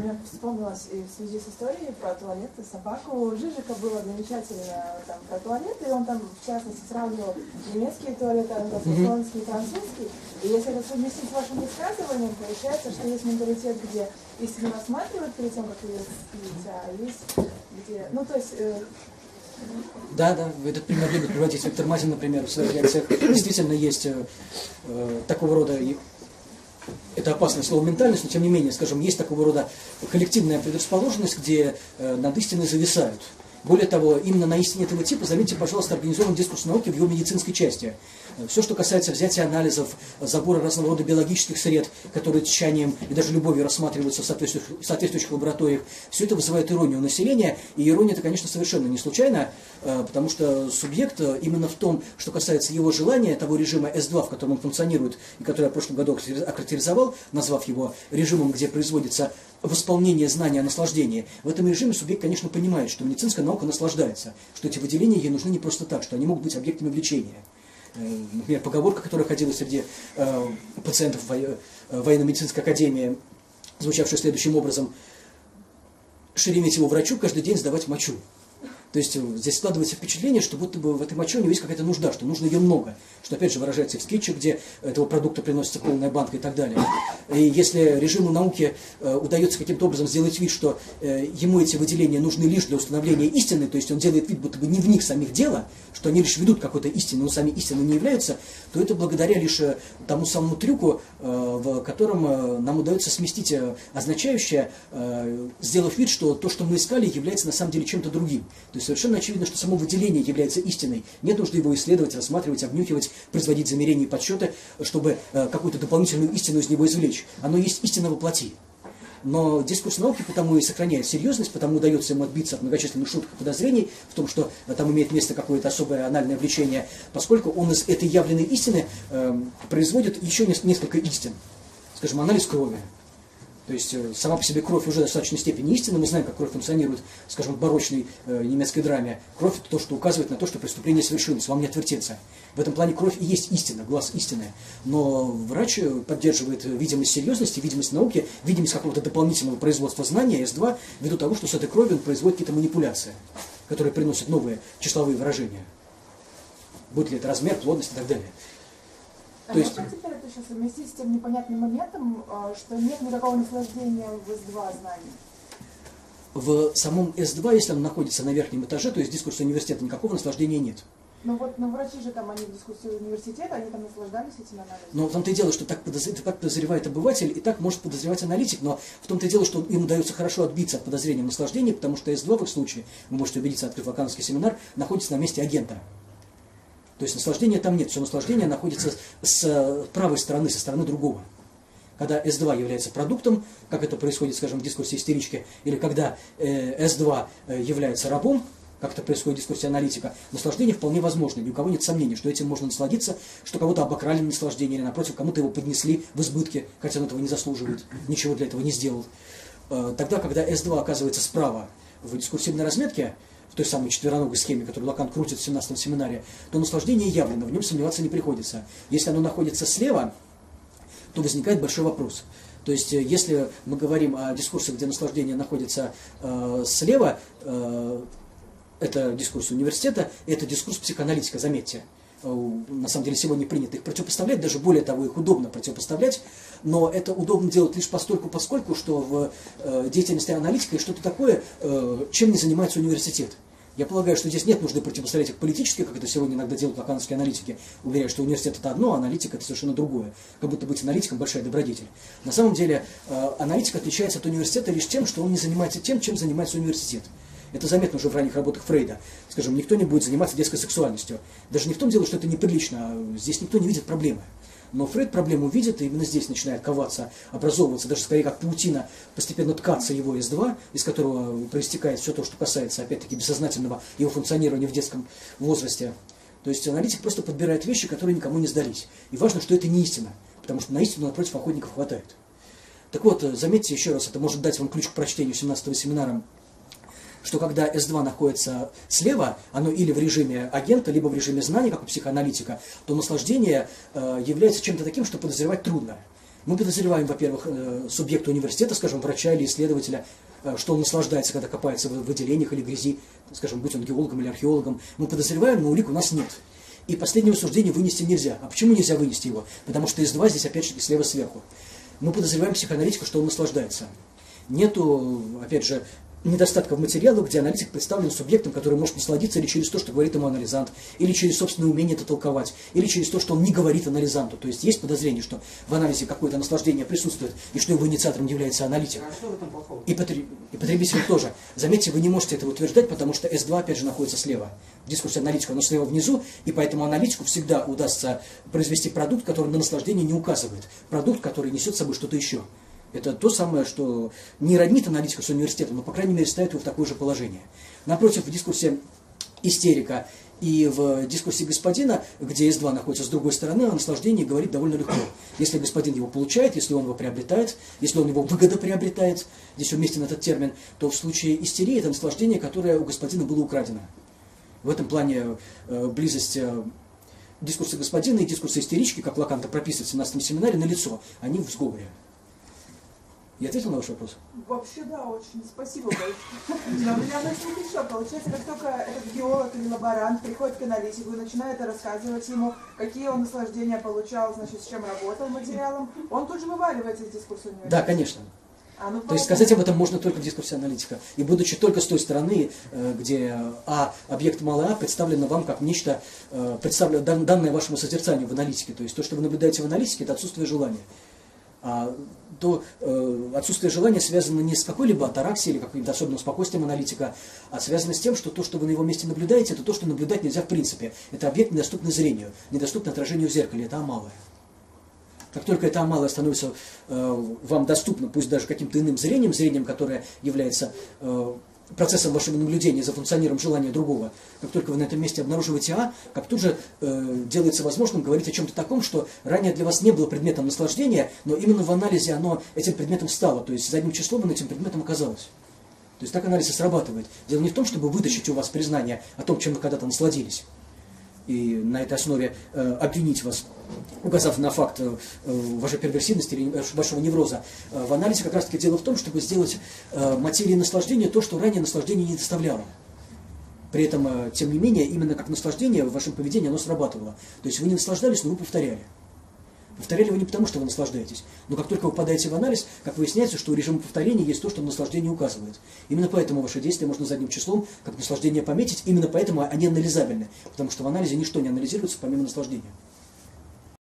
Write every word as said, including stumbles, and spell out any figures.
мне вспомнилось и в связи с историей про туалет и собаку. У Жижика было замечательно там про туалет, и он там, в частности, сравнивал немецкие туалеты, англосаксонские, французские. И если это совместить с вашим высказыванием, получается, что есть менталитет, где истину рассматривают перед тем, как ее спить, а есть где... Ну, то есть... Э... Да, да, этот пример любит приводить Виктор Мазин, например, в своих лекциях. Действительно есть э, э, такого рода... Это опасное слово ментальность, но тем не менее, скажем, есть такого рода коллективная предрасположенность, где э, над истиной зависают. Более того, именно на истине этого типа, заметьте, пожалуйста, организован дискурс науки в его медицинской части. Все, что касается взятия анализов, забора разного рода биологических сред, которые тщанием и даже любовью рассматриваются в соответствующих, в соответствующих лабораториях, все это вызывает иронию у населения. И ирония это, конечно, совершенно не случайно, потому что субъект именно в том, что касается его желания, того режима эс два, в котором он функционирует, и который я в прошлом году охарактеризовал, назвав его режимом, где производится восполнение знания о наслаждении. В этом режиме субъект, конечно, понимает, что медицинская наука наслаждается, что эти выделения ей нужны не просто так, что они могут быть объектами влечения. Например, поговорка, которая ходила среди э, пациентов во, военно-медицинской академии, звучавшая следующим образом: Шереметьеву врачу каждый день сдавать мочу. То есть здесь складывается впечатление, что будто бы в этой моче у него есть какая-то нужда, что нужно ее много. Что опять же выражается и в скетче, где этого продукта приносится полная банка и так далее. И если режиму науки э, удается каким-то образом сделать вид, что э, ему эти выделения нужны лишь для установления истины, то есть он делает вид, будто бы не в них самих дело, что они лишь ведут какой-то истину, но сами истиной не являются, то это благодаря лишь тому самому трюку, э, в котором э, нам удается сместить э, означающее, э, сделав вид, что то, что мы искали, является на самом деле чем-то другим. То есть совершенно очевидно, что само выделение является истиной. Нет нужды его исследовать, рассматривать, обнюхивать, производить замерения и подсчеты, чтобы э, какую-то дополнительную истину из него извлечь. Оно есть истина во плоти. Но дискурс науки потому и сохраняет серьезность, потому удается ему отбиться от многочисленных шуток и подозрений в том, что э, там имеет место какое-то особое анальное влечение, поскольку он из этой явленной истины э, производит еще несколько истин. Скажем, анализ крови. То есть сама по себе кровь уже в достаточной степени истинна. Мы знаем, как кровь функционирует, скажем, в барочной э, немецкой драме. Кровь – это то, что указывает на то, что преступление совершилось, вам не отвертеться. В этом плане кровь и есть истина, глаз истины. Но врач поддерживает видимость серьезности, видимость науки, видимость какого-то дополнительного производства знания, эс два, ввиду того, что с этой кровью он производит какие-то манипуляции, которые приносят новые числовые выражения. Будь ли это размер, плотность и так далее. А есть... можно теперь это сейчас совместить с тем непонятным моментом, что нет никакого наслаждения в эс два знаний? В самом эс два, если он находится на верхнем этаже, то есть дискурс университета, никакого наслаждения нет. Ну вот, ну врачи же там, они в дискуссии университета, они там наслаждались этим анализом. Но в том-то и дело, что так, подозр... так подозревает обыватель, и так может подозревать аналитик, но в том-то и дело, что им удается хорошо отбиться от подозрения в наслаждении, потому что эс два в их случае, вы можете убедиться, открыв лакановский семинар, находится на месте агента. То есть наслаждения там нет, все наслаждение находится с правой стороны, со стороны другого. Когда эс два является продуктом, как это происходит, скажем, в дискурсе истерички, или когда э, эс два является рабом, как это происходит в дискурсе аналитика, наслаждение вполне возможно. Ни у кого нет сомнений, что этим можно насладиться, что кого-то обокрали на наслаждение, или напротив, кому-то его поднесли в избытке, хотя он этого не заслуживает, ничего для этого не сделал. Э, тогда, когда эс два оказывается справа в дискурсивной разметке, в той самой четвероногой схеме, которую Лакан крутит в семнадцатом семинаре, то наслаждение явлено, в нем сомневаться не приходится. Если оно находится слева, то возникает большой вопрос. То есть, если мы говорим о дискурсе, где наслаждение находится э, слева, э, это дискурс университета, это дискурс психоаналитика, заметьте. На самом деле сегодня принято их противопоставлять, даже более того, их удобно противопоставлять, но это удобно делать лишь постольку, поскольку, что в э, деятельности аналитика есть что-то такое, э, чем не занимается университет. Я полагаю, что здесь нет нужды противопоставлять их политически, как это сегодня иногда делают лакановские аналитики, уверяя, что университет это одно, а аналитика это совершенно другое. Как будто быть аналитиком большая добродетель. На самом деле э, аналитик отличается от университета лишь тем, что он не занимается тем, чем занимается университет. Это заметно уже в ранних работах Фрейда. Скажем, никто не будет заниматься детской сексуальностью. Даже не в том дело, что это неприлично, а здесь никто не видит проблемы. Но Фрейд проблему видит, и именно здесь начинает коваться, образовываться, даже скорее как паутина, постепенно ткаться его эс два, из которого проистекает все то, что касается, опять-таки, бессознательного его функционирования в детском возрасте. То есть аналитик просто подбирает вещи, которые никому не сдались. И важно, что это не истина, потому что на истину напротив охотников хватает. Так вот, заметьте еще раз, это может дать вам ключ к прочтению семнадцатого семинара, что когда эс два находится слева, оно или в режиме агента, либо в режиме знания, как у психоаналитика, то наслаждение э, является чем-то таким, что подозревать трудно. Мы подозреваем, во-первых, субъекта университета, скажем, врача или исследователя, что он наслаждается, когда копается в выделениях или грязи, скажем, будь он геологом или археологом. Мы подозреваем, но улик у нас нет. И последнего суждения вынести нельзя. А почему нельзя вынести его? Потому что эс два здесь опять же слева сверху. Мы подозреваем психоаналитика, что он наслаждается. Нету, опять же, недостатка в материалах, где аналитик представлен субъектом, который может насладиться или через то, что говорит ему анализант, или через собственное умение это толковать, или через то, что он не говорит анализанту. То есть есть подозрение, что в анализе какое-то наслаждение присутствует, и что его инициатором является аналитик. А что в этом плохого? И, потреб... и потребитель тоже. Заметьте, вы не можете это утверждать, потому что эс два опять же находится слева. В дискурсе аналитика оно слева внизу, и поэтому аналитику всегда удастся произвести продукт, который на наслаждение не указывает. Продукт, который несет с собой что-то еще. Это то самое, что не роднит аналитика с университетом, но, по крайней мере, ставит его в такое же положение. Напротив, в дискурсе истерика и в дискурсе господина, где эс два находится с другой стороны, о наслаждении говорит довольно легко. Если господин его получает, если он его приобретает, если он его выгодоприобретает, здесь уместен этот термин, то в случае истерии это наслаждение, которое у господина было украдено. В этом плане э, близость э, дискурса господина и дискурса истерички, как Лаканта прописывает в семнадцатом семинаре, налицо. Они в сговоре. Я ответил на ваш вопрос? Вообще, да, очень. Спасибо большое. Но у меня мысль еще. Получается, как только этот геолог или лаборант приходит к аналитику и начинает рассказывать ему, какие он наслаждения получал, значит, с чем работал материалом, он тут же вываливается из дискурса университета. Да, конечно. А, ну, То есть сказать об этом можно только в дискурсе аналитика. И будучи только с той стороны, где А, объект малый А, представлено вам как нечто, представлено, данное вашему созерцанию в аналитике. То есть то, что вы наблюдаете в аналитике, это отсутствие желания. А то э, отсутствие желания связано не с какой-либо атараксией или каким-то особенным спокойствием аналитика, а связано с тем, что то, что вы на его месте наблюдаете, это то, что наблюдать нельзя в принципе. Это объект, недоступный зрению, недоступный отражению в зеркале, это амалое. Как только это амалое становится э, вам доступно, пусть даже каким-то иным зрением, зрением, которое является э, процессом вашего наблюдения за функционированием желания другого, как только вы на этом месте обнаруживаете А, как тут же э, делается возможным говорить о чем-то таком, что ранее для вас не было предметом наслаждения, но именно в анализе оно этим предметом стало, то есть задним числом оно этим предметом оказалось. То есть так анализ и срабатывает. Дело не в том, чтобы вытащить у вас признание о том, чем вы когда-то насладились, и на этой основе э, обвинить вас, указав на факт э, вашей перверсивности или вашего невроза. Э, в анализе как раз таки дело в том, чтобы сделать э, материи наслаждения то, что ранее наслаждение не доставляло. При этом, э, тем не менее, именно как наслаждение в вашем поведении оно срабатывало. То есть вы не наслаждались, но вы повторяли. Повторяли вы не потому, что вы наслаждаетесь, но как только вы попадаете в анализ, как выясняется, что у режима повторения есть то, что наслаждение указывает. Именно поэтому ваши действия можно задним числом, как наслаждение пометить, именно поэтому они анализабельны, потому что в анализе ничто не анализируется помимо наслаждения.